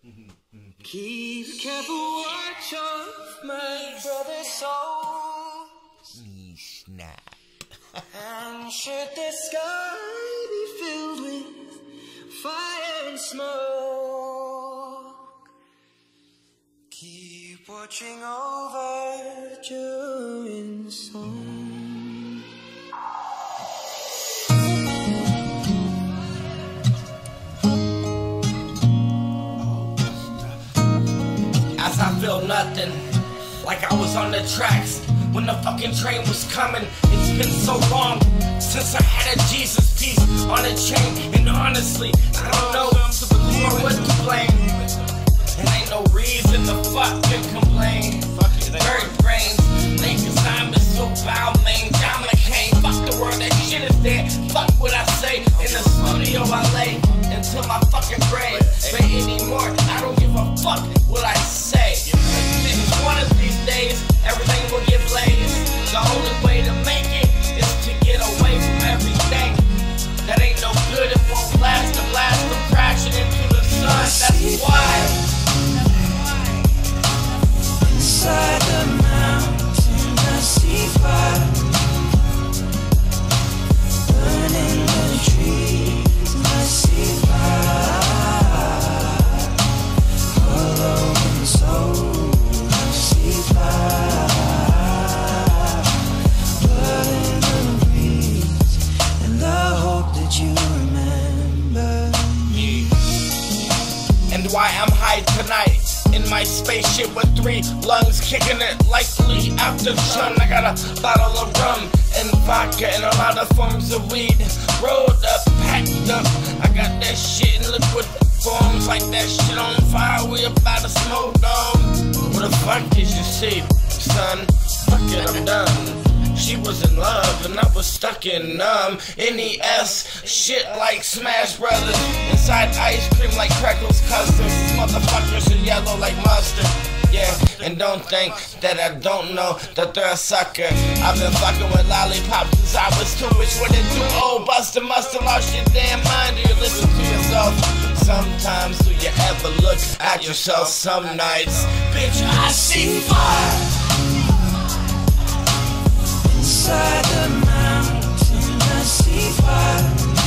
Keep careful watch of my brother's soul. Snap. And should the sky be filled with fire and smoke, keep watching over during the song. As I feel nothing, like I was on the tracks when the fucking train was coming. It's been so long since I had a Jesus piece on a chain, and honestly, I don't know who or what to blame. And ain't no reason to fucking complain. Dirt brains, niggas, I'm so foul, man. John McCain, fuck the world, that shit is dead. Fuck what I say, in the studio I lay until my fucking grave. But anymore, I don't give a fuck what I say. One of these days, everything will get blazed. The only way to make it is to get away from everything that ain't no good. It won't last. The blast will crashing into the sun. That's why. Inside the mountain, I see fire burning the trees. I see fire hollow and soul. I see fire burning the breeze, and I hope that you remember me. And why I'm high tonight in my spaceship with 3 lungs, kicking it like Lee after Chun. I got a bottle of rum and vodka and a lot of forms of weed, rolled up, packed up. I got that shit in liquid forms, like that shit on fire. We about to smoke dome. What the fuck did you see, son? Fuck it, I'm done. She was in love and I was stuck in numb. NES, shit like Smash Brothers. Inside ice cream like Crackles custard. These motherfuckers are yellow like mustard. Yeah, and don't think that I don't know that they're a sucker. I've been fucking with lollipops since I was 2. Which what it do? Oh, Buster must have lost your damn mind. Do you listen to yourself? Sometimes do you ever look at yourself? Some nights, bitch, I see fire inside the mountain. I see fire